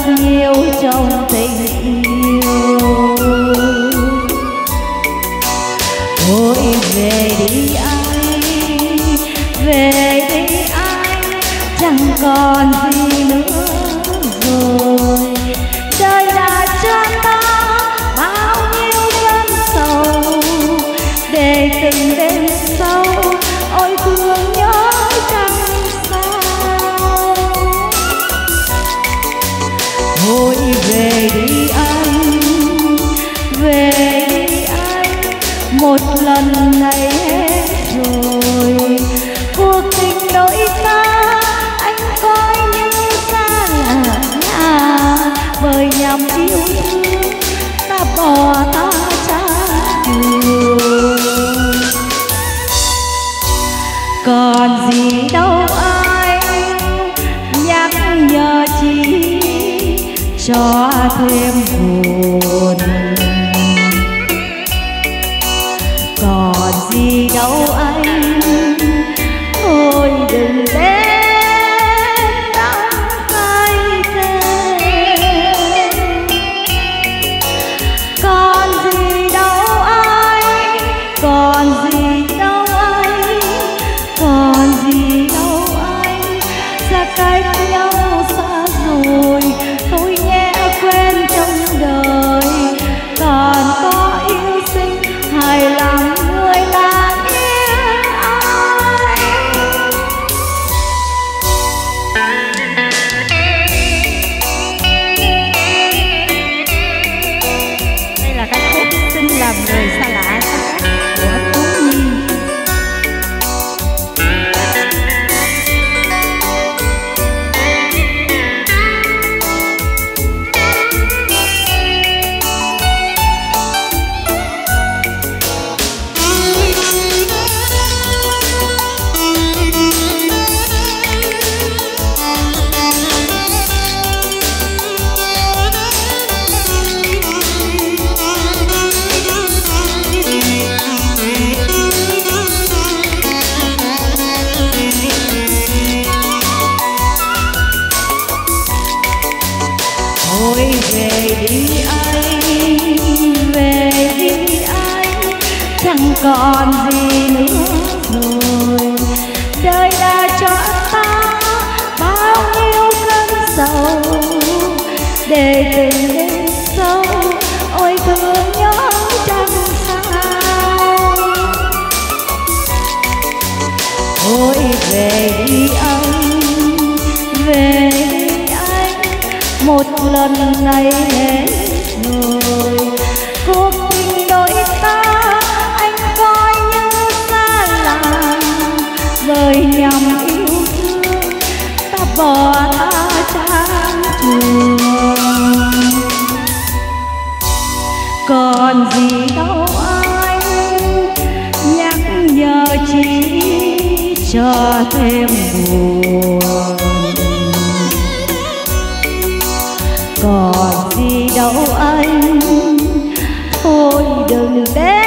nhiều trong tình yêu. Thôi về đi anh, về đi anh, chẳng còn gì nữa rồi. Đời đã cho ta bao nhiêu cơn sầu, để từng đêm sâu ôi thương nhớ chẳng sao. Thôi về đi anh, về đi anh, một lần này hết rồi. Cuộc tình đôi ta anh coi như xa lạ nhà, bởi nhằm yêu thương ta bỏ ta chẳng đường. Còn gì đâu anh nhắc nhở chỉ cho thêm buồn. Còn gì đâu anh, thôi đừng đến đắng cay thêm. Còn gì đâu anh, còn gì đâu anh, còn gì đâu anh, xa cách nhau xa rồi, thôi nhé quên trong đời. Còn có yêu sinh hài lòng người làng yên ai. Đây là ca khúc Xin Làm Người Xa Lạ của Tú Nhi. Thôi về đi anh, về đi anh, chẳng còn gì nữa rồi. Đời đã cho ta bao nhiêu cơn sầu, để tình đêm sâu ôi thương nhớ chẳng sao. Thôi về đi anh, về đi anh, một lần này hết rồi. Cuộc tình đôi ta anh coi như xa lạ, bởi nhằm yêu thương ta bỏ ta trang trường. Còn gì đâu anh nhắc nhở chỉ cho thêm buồn. Còn gì đâu anh, thôi đừng đến